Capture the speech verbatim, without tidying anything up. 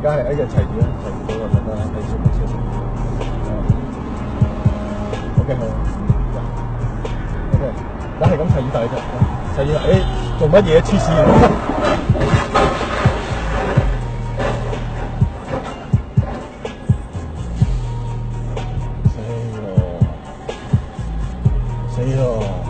而家係一個齊住啦，齊住到我覺得係舒服舒服。OK 好 ，OK， 梗係咁齊住大啫，齊住誒做乜嘢黐線？死咯！死咯！